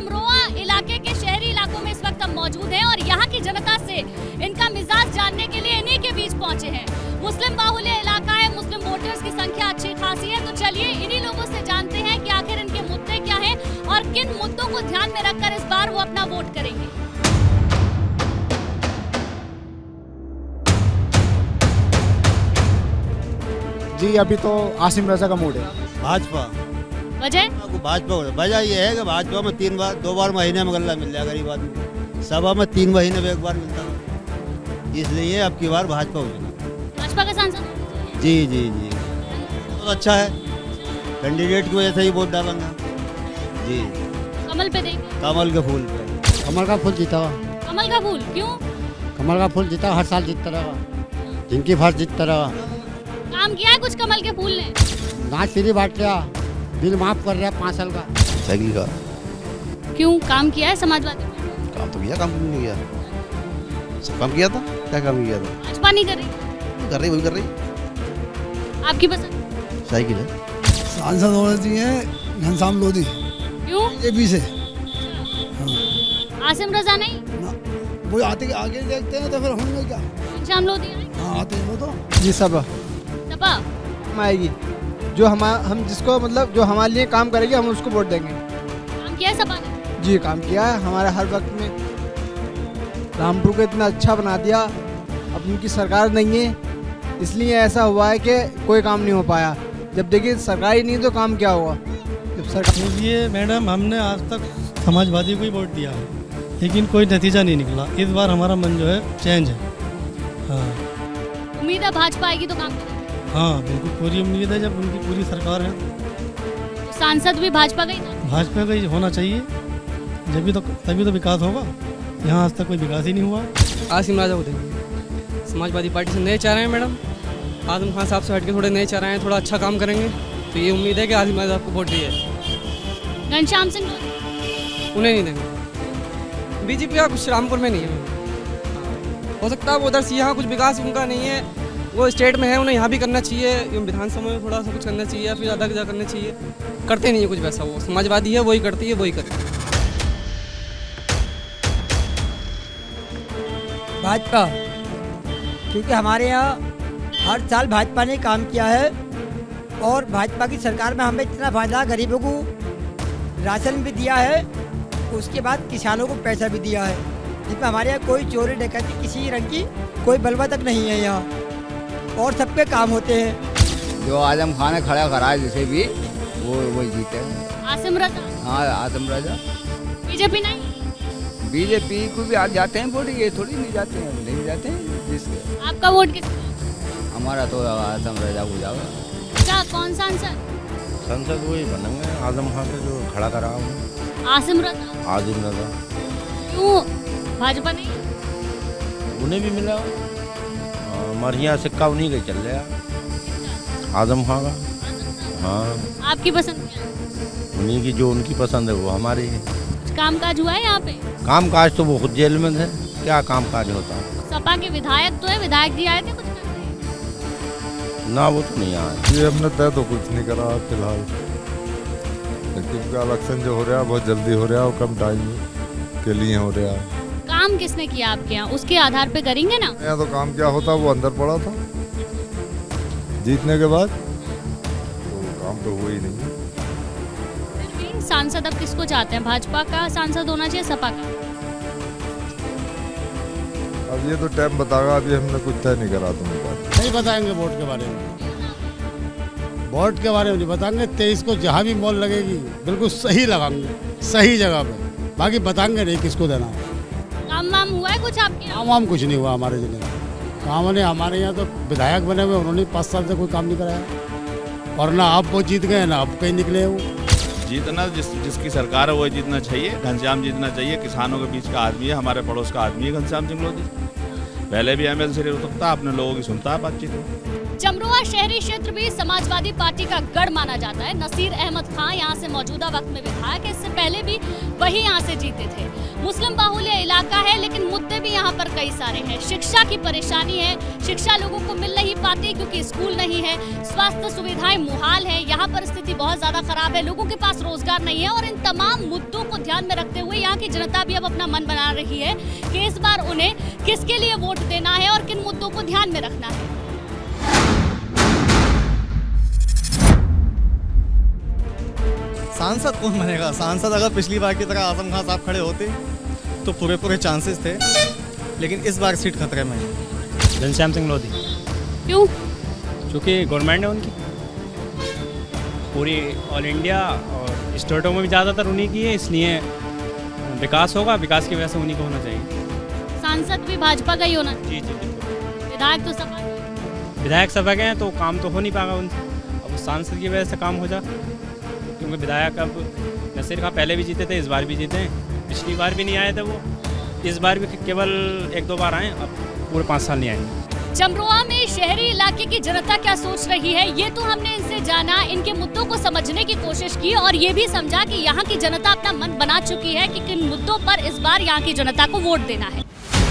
अमरोहा इलाके के शहरी इलाकों में इस वक्त हम मौजूद हैं और यहाँ की जनता से इनका मिजाज जानने के लिए इन्हीं के बीच पहुंचे हैं। मुस्लिम बाहुल्य इलाका है, मुस्लिम वोटर्स की संख्या अच्छी खासी है, तो चलिए इन्हीं लोगों से जानते हैं कि आखिर इनके मुद्दे क्या हैं और किन मुद्दों को ध्यान में रखकर इस बार वो अपना वोट करेंगे। जी अभी तो आसिम रजा का मूड है। भाजपा। वजह? भाजपा वजह ये है कि भाजपा में 2 बार महीने में गल्ला मिल जाएगा गरीब आदमी। सभा में 3 महीने में 1 बार मिलता है, इसलिए अब की बार भाजपा होगी। भाजपा का सांसद? जी जी जी बहुत अच्छा है, कैंडिडेट की वजह से ही वोट डालेंगे। जी कमल पे देंगे? कमल के फूल पे। कमल का फूल जीता हुआ। कमल का फूल क्यों? कमल का फूल जीता हर साल जीतता रहेगा, जिनकी फर्ज जीतता रहेगा। काम किया है कुछ कमल के फूल ने? नाच फ्री बांट लिया, बिल माफ कर रहा है 5 साल का। साइकिल का। क्यों काम किया है समाजवादी? काम तो किया, काम नहीं किया, सब काम किया था। क्या काम किया था? भाजपा नहीं कर रही? कर रही, वही कर रही। आपकी पसंद? साइकिल है। सांसद होने चाहिए घनश्याम लोधी। क्यों? बीजेपी से। आसिम रजा नहीं? वो आते आगे देखते हैं तो फिर होंगे क्या? घनश्याम लोधी आए? हाँ आते हैं वो तो। जी सब सपा आएगी, जो हम जिसको मतलब जो हमारे लिए काम करेगी हम उसको वोट देंगे। काम किया है सपा ने? जी काम किया है, हमारे हर वक्त में रामपुर को इतना अच्छा बना दिया। अब उनकी सरकार नहीं है इसलिए ऐसा हुआ है कि कोई काम नहीं हो पाया। जब देखिए सरकार ही नहीं तो काम क्या होगा जब सरकार। ये मैडम हमने आज तक समाजवादी को ही वोट दिया है लेकिन कोई नतीजा नहीं निकला। इस बार हमारा मन जो है चेंज है। हाँ उम्मीद है भाजपा आएगी तो काम करेगी? हाँ बिल्कुल पूरी उम्मीद है, जब उनकी पूरी सरकार है। तो सांसद भी भाजपा का ही था? भाजपा का ही होना चाहिए, तभी तो विकास होगा। यहाँ आज तक कोई विकास ही नहीं हुआ। आसिम राजा को देंगे। समाजवादी पार्टी से नए चाह रहे हैं मैडम, आजम खान साहब से हटके थोड़े नए चाह रहे हैं, थोड़ा अच्छा काम करेंगे तो ये उम्मीद है कि आसिम राजा आपको वोट दिए। घनश्याम सिंह उन्हें नहीं देंगे। बीजेपी का कुछ रामपुर में नहीं है, हो सकता है वो उधर से यहाँ कुछ विकास उनका नहीं है, वो स्टेट में है, उन्हें यहाँ भी करना चाहिए, विधानसभा में थोड़ा सा कुछ करना चाहिए या फिर ज़्यादा से ज़्यादा करना चाहिए। करते नहीं है कुछ वैसा, वो समाजवादी है, वही करती है, वही करती है। भाजपा, क्योंकि हमारे यहाँ हर साल भाजपा ने काम किया है और भाजपा की सरकार में हमें इतना फायदा, गरीबों को राशन भी दिया है, उसके बाद किसानों को पैसा भी दिया है, जिसमें हमारे यहाँ कोई चोरी डकैती किसी रंग की कोई बलवा तक नहीं है यहाँ, और सबके काम होते हैं। जो आजम खान ने खड़ा करा है जिसे भी वो जीते। आसिम रजा? हाँ आसिम रजा। बीजेपी नहीं? बीजेपी को भी आज जाते हैं वोट, ये थोड़ी नहीं जाते हैं, नहीं जाते हैं जिसके। आपका वोट किस? हमारा तो आसिम रजा को जाएगा। क्या कौन सांसद? संसद वही बनेंगे आजम खान से जो खड़ा करा हूँ। आसिम रजा? आजिम रजा। क्यों भाजपा नहीं? उन्हें भी मिला, हमारे यहाँ सिक्का उन्हीं का चल रहा, आजम खान का। हाँ आपकी पसंद क्या है? उन्हीं की, जो उनकी पसंद है वो हमारी है। कुछ काम काज हुआ है यहाँ पे? काम काज तो वो खुद जेल में थे, क्या काम काज होता है। सपा के विधायक तो है, विधायक जी आए थे कुछ करने? ना वो तो नहीं आए। ये हमने तय तो कुछ नहीं करा फिलहाल, लेकिन इलेक्शन जो हो रहा है बहुत जल्दी हो रहा है और कम टाइम के लिए हो रहा है। काम किसने किया आपके यहाँ, उसके आधार पे करेंगे ना? यहाँ तो काम क्या होता वो अंदर पड़ा था जीतने के बाद, तो काम तो हुआ ही नहीं। सांसद अब किसको चाहते हैं, भाजपा का सांसद होना चाहिए सपा का? अब ये तो टाइम बताएगा, अभी हमने कुछ तय नहीं करा। तुम नहीं बताएंगे वोट के बारे में, वोट के बारे में नहीं बताएंगे। 23 को जहाँ भी मॉल लगेगी बिल्कुल सही लगाएंगे, सही जगह पे, बाकी बताएंगे नहीं किसको देना है। काम वाम हुआ है कुछ आपके यहाँ? काम वाम कुछ नहीं हुआ हमारे जिले में। काम ने हमारे यहाँ तो विधायक बने हुए, उन्होंने 5 साल से कोई काम नहीं कराया, और ना आप वो जीत गए ना अब कहीं निकले। वो जीतना जिसकी सरकार है वो जीतना चाहिए। घनश्याम जीतना चाहिए, किसानों के बीच का आदमी है, हमारे पड़ोस का आदमी है घनश्याम सिंह लोधी। पहले भी MLC रह सकता, अपने लोगों की सुनता है बातचीत। जमरोआ शहरी क्षेत्र भी समाजवादी पार्टी का गढ़ माना जाता है। नसीर अहमद खान यहाँ से मौजूदा वक्त में विधायक है, इससे पहले भी वही यहाँ से जीते थे। मुस्लिम बाहुल्य इलाका है, लेकिन मुद्दे भी यहाँ पर कई सारे हैं। शिक्षा की परेशानी है, शिक्षा लोगों को मिल नहीं पाती क्योंकि स्कूल नहीं है। स्वास्थ्य सुविधाएं मुहाल है, यहाँ पर स्थिति बहुत ज्यादा खराब है। लोगों के पास रोजगार नहीं है और इन तमाम मुद्दों को ध्यान में रखते हुए यहाँ की जनता भी अब अपना मन बना रही है कि इस बार उन्हें किसके लिए वोट देना है और किन मुद्दों को ध्यान में रखना है। सांसद कौन बनेगा? सांसद अगर पिछली बार की तरह आजम खान साहब खड़े होते तो पूरे चांसेस थे, लेकिन इस बार सीट खतरे में है। घनश्याम सिंह लोधी। क्यों? क्योंकि गवर्नमेंट है उनकी पूरी ऑल इंडिया और स्टेटों में भी ज़्यादातर उन्हीं की है, इसलिए विकास होगा, विकास की वजह से उन्हीं को होना चाहिए। सांसद भी भाजपा का ही होना? जी बिल्कुल। विधायक तो सपा विधायक सपा के हैं तो काम तो हो नहीं पाएगा उनसे, अब सांसद की वजह से काम हो जा, क्योंकि विधायक अब नसीर खान पहले भी जीते थे, इस बार भी जीते हैं, पिछली बार भी नहीं आए थे वो, इस बार भी केवल 1-2 बार आए, अब पूरे 5 साल नहीं आएंगे। जमरोआ में शहरी इलाके की जनता क्या सोच रही है, ये तो हमने इनसे जाना, इनके मुद्दों को समझने की कोशिश की और ये भी समझा कि यहाँ की जनता अपना मन बना चुकी है कि किन मुद्दों पर इस बार यहाँ की जनता को वोट देना है।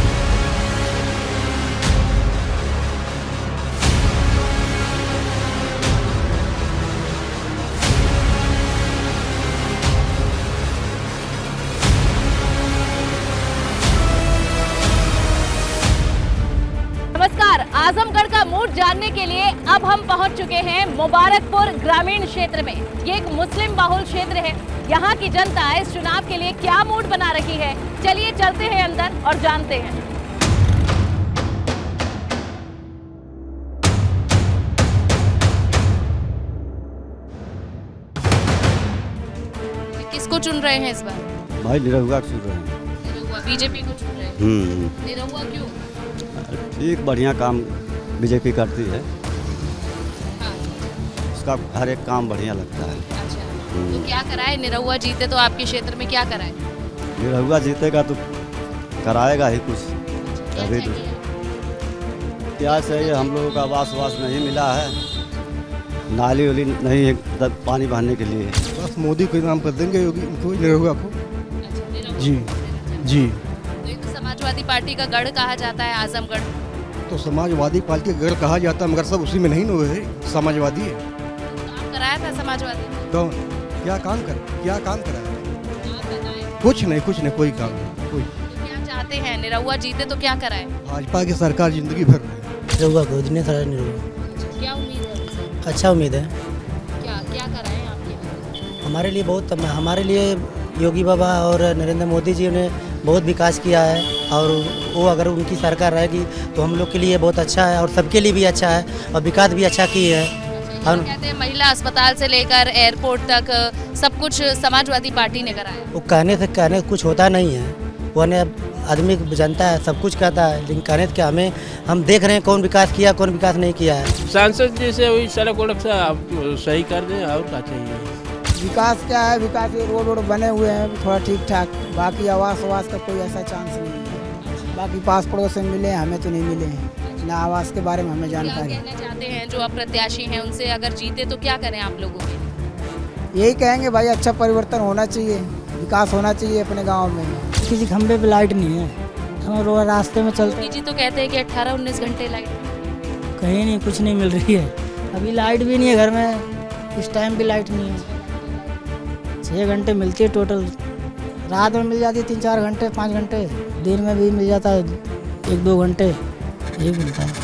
नमस्कार, आजमगढ़ का मूड जानने के लिए अब हम पहुंच चुके हैं मुबारकपुर ग्रामीण क्षेत्र में। ये एक मुस्लिम बाहुल क्षेत्र है। यहाँ की जनता इस चुनाव के लिए क्या मूड बना रही है, चलिए चलते हैं अंदर और जानते हैं। किसको चुन रहे हैं इस बार? भाई निरहुआ चुन रहे हैं। निरहुआ बीजेपी को चुन रहे हैं। निरहुआ क्यों? ठीक बढ़िया काम बीजेपी करती है। हाँ। उसका हर एक काम बढ़िया लगता है। अच्छा, तो क्या कराए? निरहुआ जीते तो आपके क्षेत्र में क्या कराए? निरहुआ जीतेगा तो कराएगा ही कुछ। अभी तो क्या चाहिए, हम लोगों का आवास नहीं मिला है, नाली वाली नहीं है पानी बहाने के लिए। बस मोदी को नाम कर देंगे निरहुआ को। जी जी। समाजवादी पार्टी का गढ़ कहा जाता है आजमगढ़, तो समाजवादी पार्टी का गढ़ कहा जाता है, मगर सब उसी में नहीं न हुए समाजवादी है। काम कराया था समाजवादी? तो क्या काम कराया? कुछ नहीं कोई काम नहीं। कोई तो क्या चाहते हैं? निरहुआ जीते तो क्या कराए? भाजपा की सरकार जिंदगी भर रहे। निरहुआ को निरहुआ। क्या उम्मीद है? अच्छा उम्मीद है। क्या कराए आपके? हमारे लिए बहुत, हमारे लिए योगी बाबा और नरेंद्र मोदी जी ने बहुत विकास किया है और वो अगर उनकी सरकार रहेगी तो हम लोग के लिए बहुत अच्छा है और सबके लिए भी अच्छा है और विकास भी अच्छा की है। और कहते हैं महिला अस्पताल से लेकर एयरपोर्ट तक सब कुछ समाजवादी पार्टी ने कराया। वो कहने कुछ होता नहीं है, वो आदमी जानता है, सब कुछ कहता है, लेकिन कहने क्या हम देख रहे हैं कौन विकास किया कौन विकास नहीं किया है। सांसद जी से वही सड़क वड़क सही कर दें और क्या चाहिए। विकास क्या है, विकास ये रोड बने हुए हैं थोड़ा ठीक ठाक, बाकी आवास का कोई ऐसा चांस नहीं है। बाकी पास पड़ोस से मिले हमें तो नहीं मिले हैं, ना आवास के बारे में हमें जानकारी। क्या कहना चाहते हैं जो अप्रत्याशी हैं उनसे, अगर जीते तो क्या करें आप लोगों के? यही कहेंगे भाई अच्छा परिवर्तन होना चाहिए, विकास होना चाहिए अपने गाँव में। किसी खंबे पे लाइट नहीं है, हम रोज रास्ते में चलते। जी तो कहते हैं कि 18-19 घंटे लाइट कहीं नहीं, कुछ नहीं मिल रही है। अभी लाइट भी नहीं है घर में, इस टाइम भी लाइट नहीं है। 6 घंटे मिलती है टोटल, रात में मिल जाती है 3-4 घंटे 5 घंटे, दिन में भी मिल जाता है 1-2 घंटे, यही मिलता है।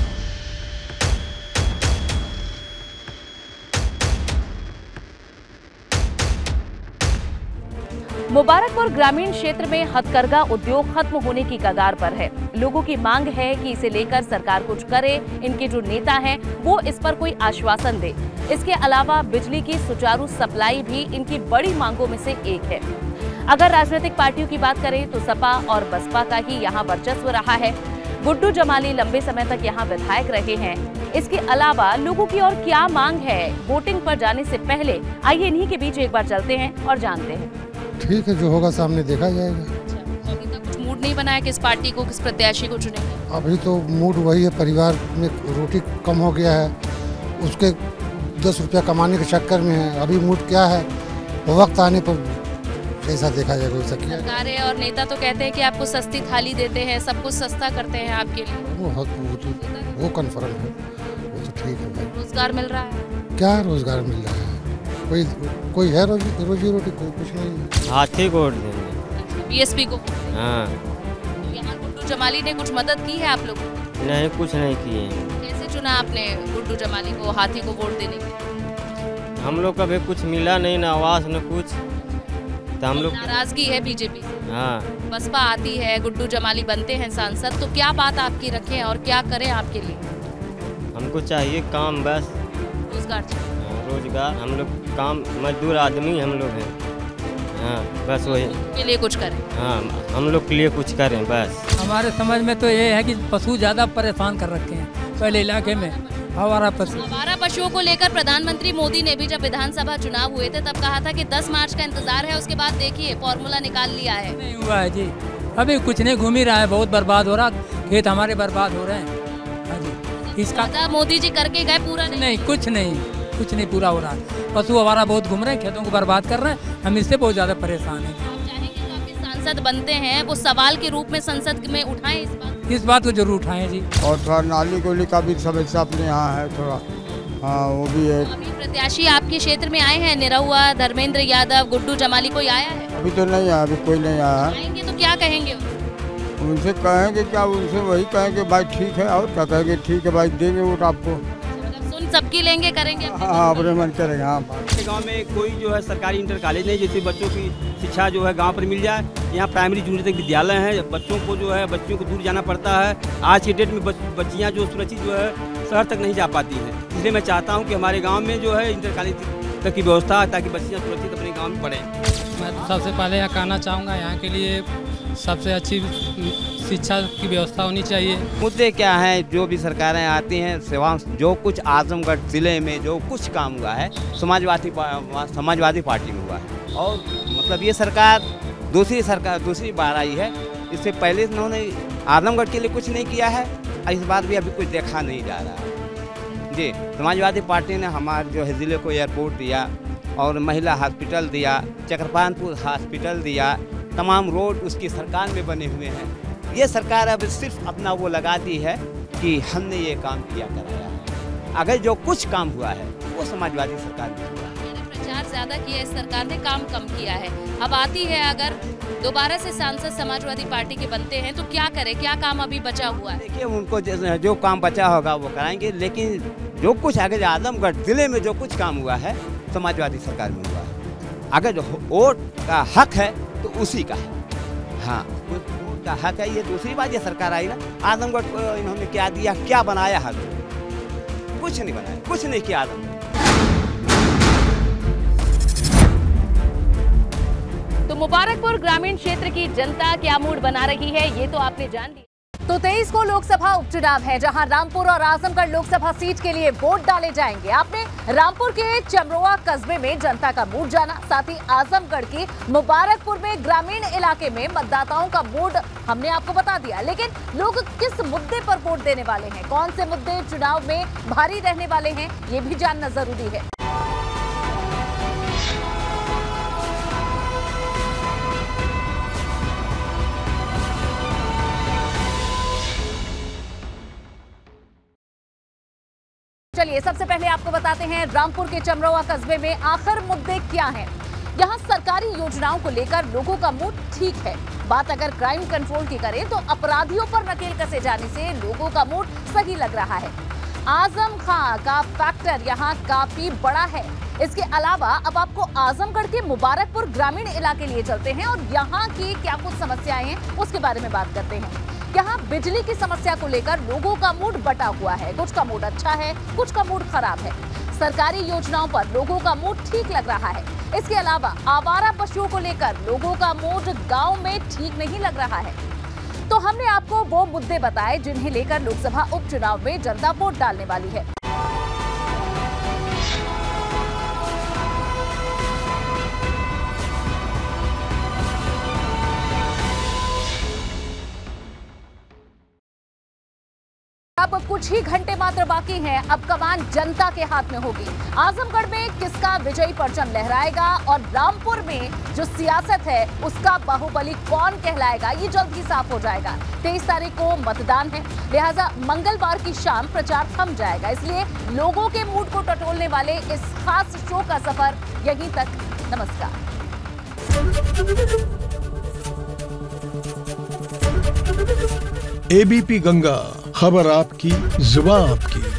मुबारकपुर ग्रामीण क्षेत्र में हथकरघा उद्योग खत्म होने की कगार पर है। लोगों की मांग है कि इसे लेकर सरकार कुछ करे, इनके जो नेता हैं वो इस पर कोई आश्वासन दे। इसके अलावा बिजली की सुचारू सप्लाई भी इनकी बड़ी मांगों में से एक है। अगर राजनीतिक पार्टियों की बात करें तो सपा और बसपा का ही यहाँ वर्चस्व रहा है। गुड्डू जमाली लंबे समय तक यहाँ विधायक रहे हैं। इसके अलावा लोगों की और क्या मांग है, वोटिंग पर जाने से पहले आइए इन्हीं के बीच एक बार चलते हैं और जानते हैं। ठीक है, जो होगा सामने देखा जाएगा। अभी तक कुछ मूड नहीं बनाया किस पार्टी को, किस प्रत्याशी को चुनेंगे? अभी तो मूड वही है, परिवार में रोटी कम हो गया है, उसके 10 रुपया कमाने के चक्कर में है। अभी मूड क्या है, वक्त आने पर कैसा देखा जाएगा वैसा किया। सरकारें और नेता तो कहते हैं कि आपको सस्ती थाली देते हैं, सब कुछ सस्ता करते हैं आपके लिए। वो कन्फर्म है, वो तो ठीक है। रोजगार मिल रहा है? क्या रोजगार मिल रहा है? कोई है रोजी रोटी? कोई कुछ नहीं है। हाथी को वोट देंगे। बीएसपी को? हाँ। तो यहाँ गुड्डू जमाली ने कुछ मदद की है आप लोगों को? नहीं, कुछ नहीं किए। कैसे चुना आपने गुड्डू जमाली को हाथी को वोट देने के? हम लोग का भी कुछ मिला नहीं, ना आवास न कुछ, तो हम लोग नाराजगी है बीजेपी से। हाँ। बसपा आती है, गुड्डू जमाली बनते हैं सांसद, तो क्या बात आपकी रखें और क्या करें आपके लिए? हमको चाहिए काम, बस रोजगार चाहिए। रोजगार, हम लोग काम, मजदूर आदमी हम लोग हैं। हाँ, बस वही के लिए कुछ करें। हाँ, हम लोग के लिए कुछ करें बस। हमारे समझ में तो ये है कि पशु ज़्यादा परेशान कर रखे हैं पहले इलाके में, आवारा पशु। आवारा पशुओं को लेकर प्रधानमंत्री मोदी ने भी जब विधानसभा चुनाव हुए थे तब कहा था कि 10 मार्च का इंतजार है, उसके बाद देखिए फॉर्मूला निकाल लिया है। नहीं हुआ है जी, अभी कुछ नहीं, घूम ही रहा है, बहुत बर्बाद हो रहा, खेत हमारे बर्बाद हो रहे हैं। हाँ जी, इसका मोदी जी करके गए पूरा नहीं, कुछ नहीं पूरा हो रहा है। पशु हमारा बहुत घूम रहे हैं, खेतों को बर्बाद कर रहे हैं, हम इससे बहुत ज़्यादा परेशान हैं। सांसद बनते हैं वो सवाल के रूप में संसद में उठाएं इस बात को जरूर उठाएं जी। और थोड़ा नाली गोली का भी समस्या अपने यहाँ है थोड़ा, हाँ वो भी है। अभी प्रत्याशी आपके क्षेत्र में आए हैं, निरहुआ, धर्मेंद्र यादव, गुड्डू जमाली, कोई आया है? अभी तो नहीं आया, अभी कोई नहीं आया है। आएंगे तो क्या कहेंगे? उनसे कहेंगे क्या, उनसे वही कहेंगे भाई ठीक है, और क्या कहेंगे, ठीक है भाई देंगे वोट आपको। सुन सबकी लेंगे, करेंगे हाँ, अपने मन करेंगे। हाँ, गांव में कोई जो है सरकारी इंटर कॉलेज नहीं, जिससे बच्चों की शिक्षा जो है गांव पर मिल जाए। यहाँ प्राइमरी जूनियर तक विद्यालय है, बच्चों को जो है बच्चियों को दूर जाना पड़ता है। आज की डेट में बच्चियाँ जो सुरक्षित जो है शहर तक नहीं जा पाती हैं। इसलिए मैं चाहता हूँ कि हमारे गाँव में जो है इंटर कॉलेज तक की व्यवस्था, ताकि बच्चियाँ सुरक्षित अपने गाँव में पढ़ें। मैं तो सबसे पहले यहाँ कहना चाहूँगा, यहाँ के लिए सबसे अच्छी शिक्षा की व्यवस्था होनी चाहिए। मुद्दे क्या हैं, जो भी सरकारें आती हैं, सेवा जो कुछ आजमगढ़ जिले में जो कुछ काम हुआ है समाजवादी पार्टी में हुआ है। और मतलब ये सरकार दूसरी बार आई है, इससे पहले इन्होंने आजमगढ़ के लिए कुछ नहीं किया है, इस बार भी अभी कुछ देखा नहीं जा रहा है जी। समाजवादी पार्टी ने हमारे जो है ज़िले को एयरपोर्ट दिया और महिला हॉस्पिटल दिया, चक्रपानपुर हॉस्पिटल दिया, तमाम रोड उसकी सरकार में बने हुए हैं। ये सरकार अब सिर्फ अपना वो लगाती है कि हमने ये काम किया कराया है। अगर जो कुछ काम हुआ है वो समाजवादी सरकार ने हुआ है। प्रचार ज्यादा किया है, इस सरकार ने काम कम किया है। अब आती है, अगर दोबारा से सांसद समाजवादी पार्टी के बनते हैं तो क्या करें, क्या काम अभी बचा हुआ है? देखिए, उनको जो काम बचा होगा वो कराएंगे, लेकिन जो कुछ अगर आजमगढ़ जिले में जो कुछ काम हुआ है समाजवादी सरकार में हुआ है। अगर जो वोट का हक है तो उसी का है। हाँ, वोट का हक है। ये दूसरी बात, ये सरकार आई ना, आजमगढ़ को इन्होंने क्या दिया, क्या बनाया है? कुछ नहीं बनाया, कुछ नहीं किया आजमगढ़। तो मुबारकपुर ग्रामीण क्षेत्र की जनता क्या मूड बना रही है ये तो आपने जान लिया। तो 23 को लोकसभा उपचुनाव है, जहां रामपुर और आजमगढ़ लोकसभा सीट के लिए वोट डाले जाएंगे। आपने रामपुर के चमरोआ कस्बे में जनता का मूड जाना, साथ ही आजमगढ़ की मुबारकपुर में ग्रामीण इलाके में मतदाताओं का मूड हमने आपको बता दिया। लेकिन लोग किस मुद्दे पर वोट देने वाले हैं, कौन से मुद्दे चुनाव में भारी रहने वाले हैं, ये भी जानना जरूरी है। चलिए सबसे पहले आपको बताते हैं रामपुर के चमरोआ कस्बे में आखिर मुद्दे क्या हैं। यहाँ सरकारी योजनाओं को लेकर लोगों का मूड ठीक है। बात अगर क्राइम कंट्रोल की करें तो अपराधियों पर नकेल कसे जाने से लोगों का मूड सही लग रहा है। आजम खां का फैक्टर यहाँ काफी बड़ा है। इसके अलावा अब आपको आजमगढ़ के मुबारकपुर ग्रामीण इलाके लिए चलते हैं और यहाँ की क्या कुछ समस्याएं हैं उसके बारे में बात करते हैं। यहाँ बिजली की समस्या को लेकर लोगों का मूड बटा हुआ है, कुछ का मूड अच्छा है, कुछ का मूड खराब है। सरकारी योजनाओं पर लोगों का मूड ठीक लग रहा है। इसके अलावा आवारा पशुओं को लेकर लोगों का मूड गांव में ठीक नहीं लग रहा है। तो हमने आपको वो मुद्दे बताए जिन्हें लेकर लोकसभा उपचुनाव में जनता वोट डालने वाली है। अब कुछ ही घंटे मात्र बाकी हैं। अब कमान जनता के हाथ में होगी। आजमगढ़ में किसका विजयी परचम लहराएगा और रामपुर में जो सियासत है उसका बाहुबली कौन कहलाएगा, ये जल्द ही साफ हो जाएगा। 23 तारीख को मतदान है, लिहाजा मंगलवार की शाम प्रचार थम जाएगा। इसलिए लोगों के मूड को टटोलने वाले इस खास शो का सफर यहीं तक। नमस्कार। एबीपी गंगा, खबर आपकी, जुबान आपकी।